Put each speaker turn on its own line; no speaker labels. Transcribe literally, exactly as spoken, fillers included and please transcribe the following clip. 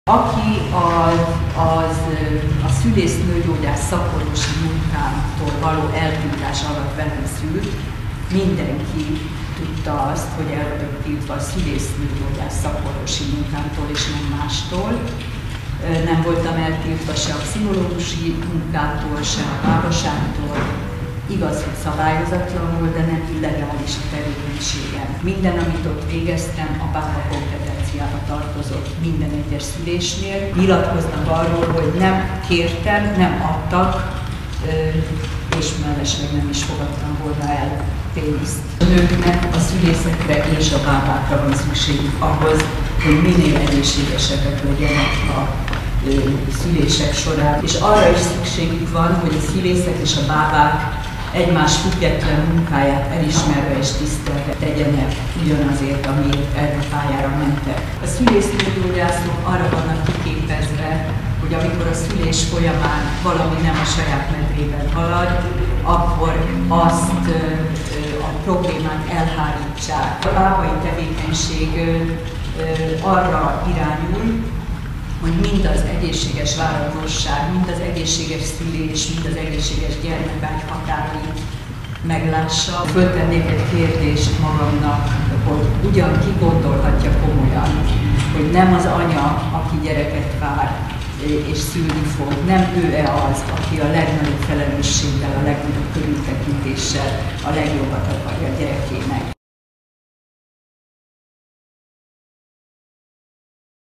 Aki az, az a szülésznőgyógyász szakorvosi munkától való eltiltás alatt velem szült, mindenki tudta azt, hogy el vagyok tiltva a szülésznőgyógyász szakorvosi munkámtól és nem mástól. Nem voltam eltiltva se a pszichológusi munkától, se a bábaságtól. Igaz, hogy szabályozatlan volt, de nem illegális a tevékenységem. Minden, amit ott végeztem, a bába kompetenciába tartozott minden egyes szülésnél. Nyilatkoznak arról, hogy nem kértem, nem adtak, és mellesleg nem is fogadtam volna el pénzt. A nőknek a szülészekre és a bábákra van szükségük ahhoz, hogy minél egészségesebbek legyenek a szülések során. És arra is szükségük van, hogy a szülészek és a bábák egymás független munkáját elismerve és tisztelve tegyenek ugyanazért, amiért erre a pályára mentek. A szülésznőgyógyászok arra vannak kiképezve, hogy amikor a szülés folyamán valami nem a saját medrében halad, akkor azt a problémát elhárítsák. A bábai tevékenység arra irányul, hogy mind az egészséges várandóság, mind az egészséges szülés, mind az egészséges gyermekvágy határait meglássa. Föltennék egy kérdést magamnak, hogy ugyan ki gondolhatja komolyan, hogy nem az anya, aki gyereket vár és szülni fog, nem ő-e az, aki a legnagyobb felelősséggel, a legnagyobb körültekintéssel a legjobbat akarja a gyerekének.